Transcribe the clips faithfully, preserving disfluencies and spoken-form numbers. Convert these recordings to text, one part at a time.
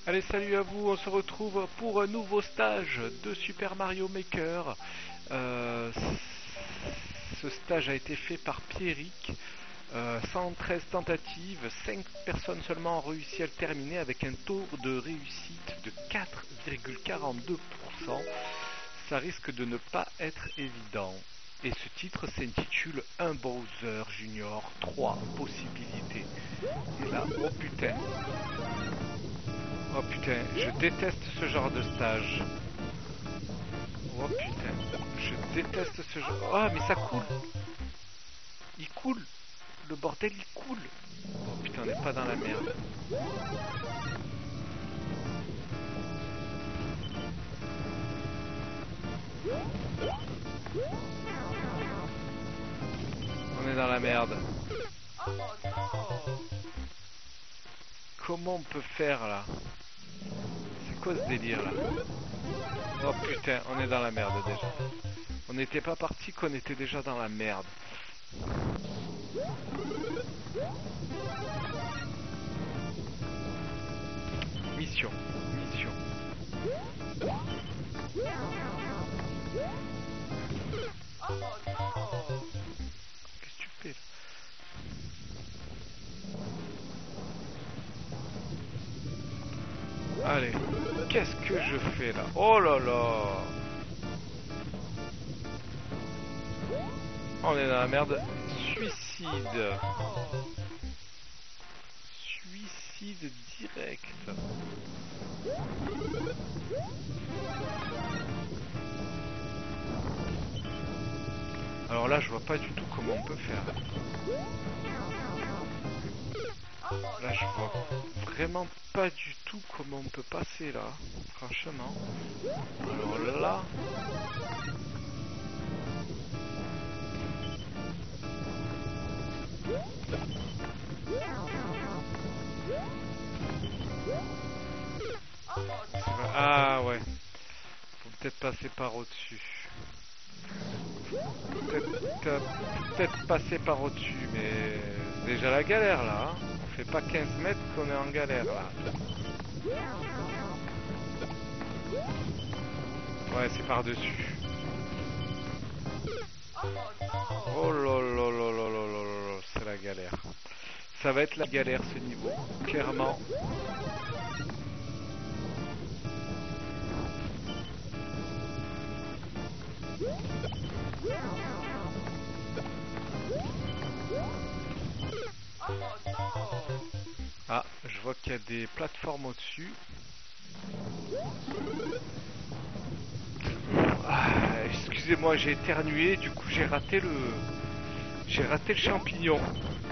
Allez, salut à vous, on se retrouve pour un nouveau stage de Super Mario Maker. Euh, ce stage a été fait par Pierrick. Euh, cent treize tentatives, cinq personnes seulement ont réussi à le terminer avec un taux de réussite de quatre virgule quarante-deux pour cent. Ça risque de ne pas être évident. Et ce titre s'intitule Un Bowser Junior, trois possibilités. Et là, oh putain. Oh putain, je déteste ce genre de stage. Oh putain, je déteste ce genre... Oh mais ça coule. Il coule. Le bordel il coule. Oh putain, on n'est pas dans la merde. On est dans la merde. Comment on peut faire là? C'est quoi ce délire là? Oh putain, on est dans la merde déjà. On n'était pas parti qu'on était déjà dans la merde. Mission, mission. Qu'est-ce que tu fais là? Allez, qu'est-ce que je fais là? Oh là là! On est dans la merde. Suicide. Suicide direct. Alors là, je vois pas du tout comment on peut faire. Là, je vois vraiment pas du tout comment on peut passer là. Franchement. Alors là... Ah ouais. Faut peut-être passer par au-dessus. Peut-être peut-être passer par au-dessus, mais c'est déjà la galère là. Hein. On fait pas quinze mètres qu'on est en galère là. Ouais, c'est par-dessus. Oh là là là là là là là, c'est la galère. Ça va être la galère ce niveau, clairement. Ah, je vois qu'il y a des plateformes au-dessus. Ah, excusez-moi, j'ai éternué, du coup j'ai raté le... J'ai raté le champignon.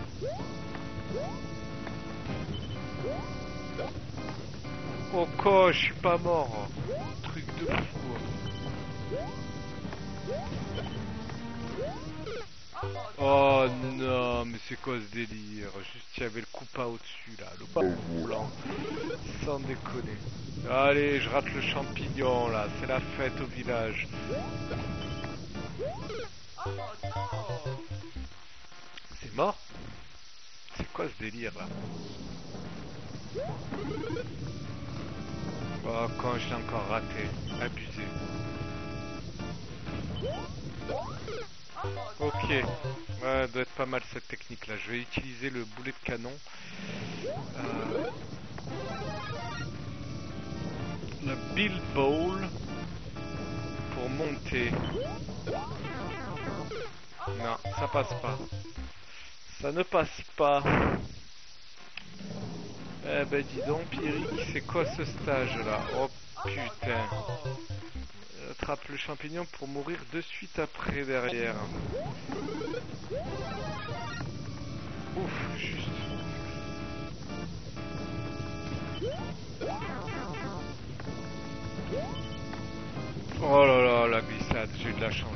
Oh quoi, je suis pas mort. Truc de fou. Oh non, mais c'est quoi ce délire? Juste il y avait le coupa au-dessus là, le coup roulant. Sans déconner. Allez, je rate le champignon là, c'est la fête au village. C'est mort? C'est quoi ce délire là? Oh, quand je l'ai encore raté. Abusé. Ok. Ouais, doit être pas mal cette technique là. Je vais utiliser le boulet de canon. Euh... Le Bill Bowl pour monter. Non, ça passe pas. Ça ne passe pas. Eh ben dis donc Pierrick, c'est quoi ce stage là? Oh putain. Attrape le champignon pour mourir de suite après derrière. Ouf, juste. Oh là là, la glissade, j'ai eu de la chance.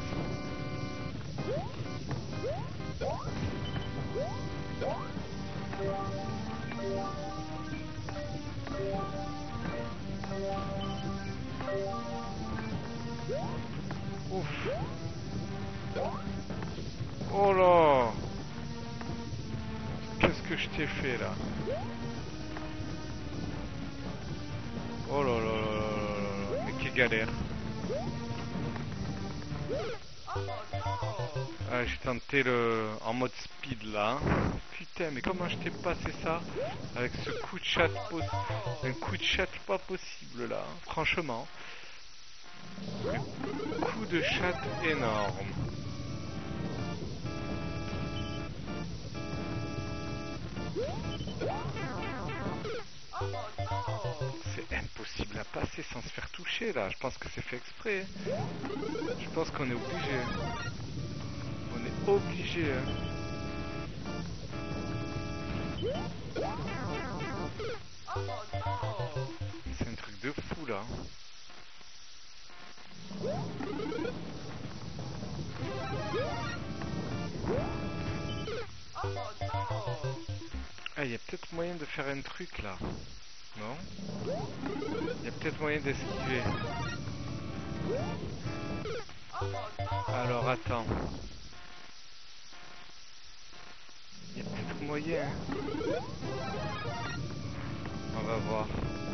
Ouf. Oh là. Qu'est-ce que je t'ai fait là? galère. Ah, j'ai tenté le en mode speed là. Putain, mais comment je t'ai passé ça avec ce coup de chat, un coup de chat pas possible là, franchement. Un coup de chat énorme. C'est impossible à passer sans se faire toucher là. Je pense que c'est fait exprès. Je pense qu'on est obligé. On est obligé. Hein. C'est un truc de fou là. Ah, il y a peut-être moyen de faire un truc là. Non? Il y a peut-être moyen d'esquiver. Alors attends. Il y a peut-être moyen. On va voir.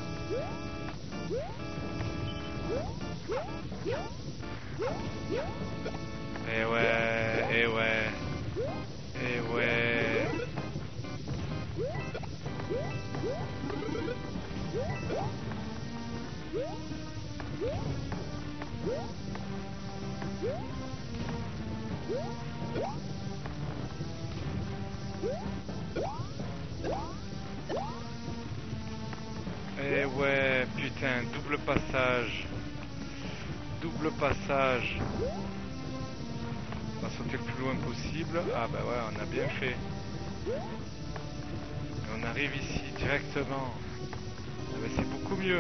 Eh ouais, eh ouais, eh ouais. Eh ouais, putain, double passage. Double passage. On va sauter le plus loin possible. Ah bah ouais, on a bien fait. Et on arrive ici directement. Ah bah c'est beaucoup mieux.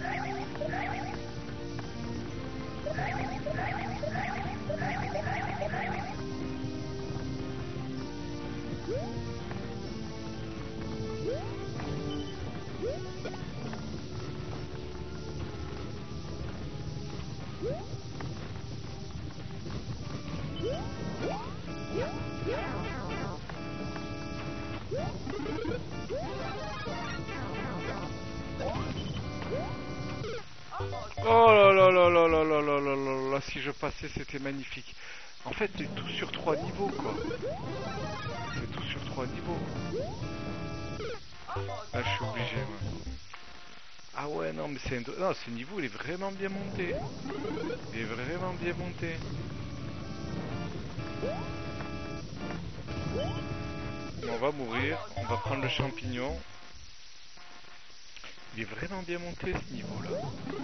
Oh là là là là là là là là là là, si je passais c'était magnifique. En fait c'est tout sur trois niveaux quoi. C'est tout sur trois niveaux. Là je suis obligé ouais. Ah ouais non mais c'est un... non, ce niveau il est vraiment bien monté. Il est vraiment bien monté. On va mourir, on va prendre le champignon. Il est vraiment bien monté ce niveau là.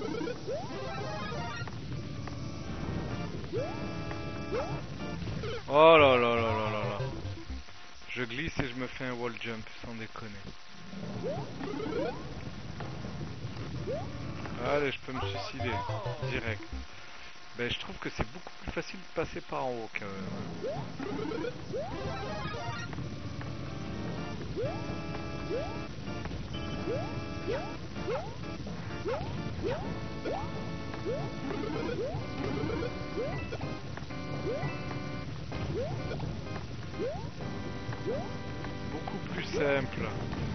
Oh là là là là là là. Je glisse et je me fais un wall jump sans déconner. Allez, je peux me suicider direct. Ben je trouve que c'est beaucoup plus facile de passer par en haut quand même. Beaucoup plus simple.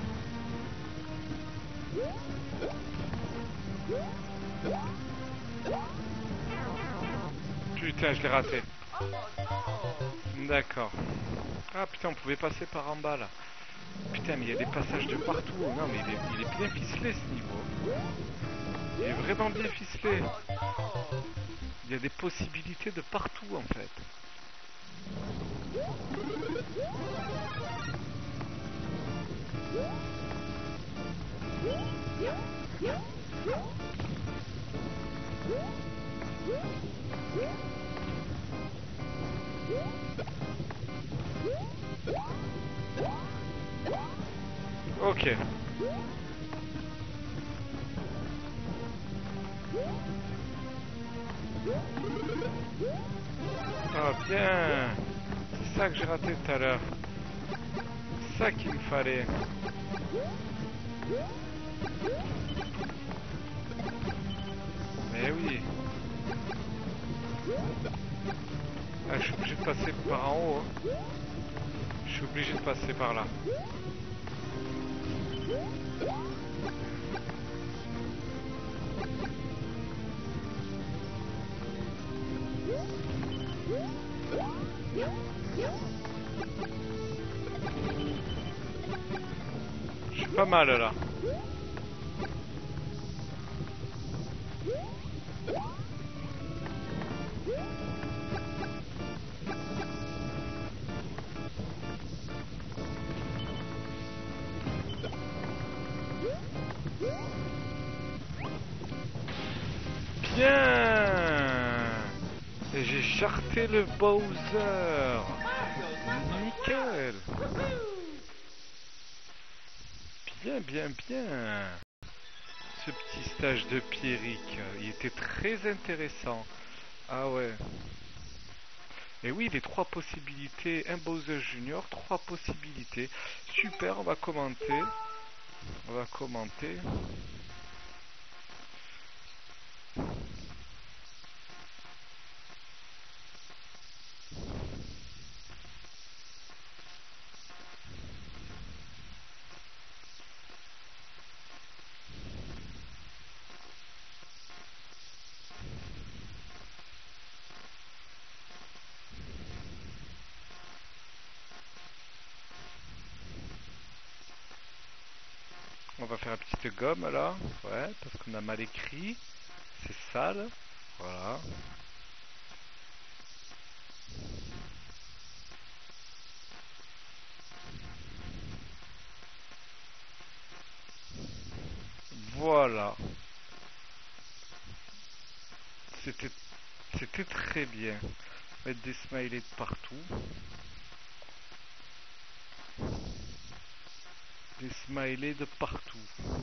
Putain, je l'ai raté. D'accord. Ah putain, on pouvait passer par en bas là. Putain, mais il y a des passages de partout. Non, mais il est, il est bien ficelé ce niveau. Il est vraiment bien ficelé. Il y a des possibilités de partout en fait. Ok. Ah bien. C'est ça que j'ai raté tout à l'heure. C'est ça qu'il me fallait. Mais oui. Ah, je suis obligé de passer par en haut. Hein. Je suis obligé de passer par là. Pas mal là. Bien. Et j'ai charté le Bowser. Nickel. Bien, bien, bien. Ce petit stage de Pierrick, il était très intéressant. Ah ouais. Et oui, les trois possibilités, un Bowser Junior, trois possibilités. Super, on va commenter. On va commenter. On va faire la petite gomme là. Ouais, parce qu'on a mal écrit. C'est sale. Voilà. Voilà. C'était c'était très bien. Mettre des smileys de partout. Des smileys de partout.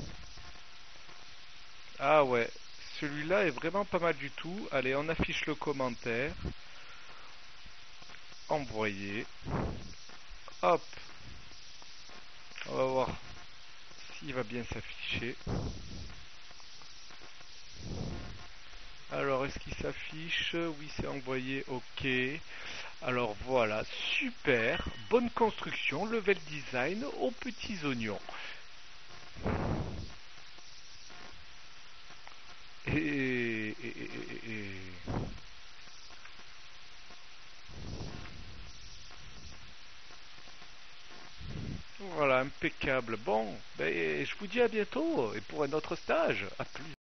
Ah ouais. Celui-là est vraiment pas mal du tout. Allez, on affiche le commentaire. Envoyer. Hop. On va voir s'il va bien s'afficher. Alors, est-ce qu'il s'affiche? Oui, c'est envoyé. Ok. Alors voilà, super. Bonne construction, level design aux petits oignons. Et, et, et, et... Voilà, impeccable. Bon, ben, je vous dis à bientôt et pour un autre stage. À plus.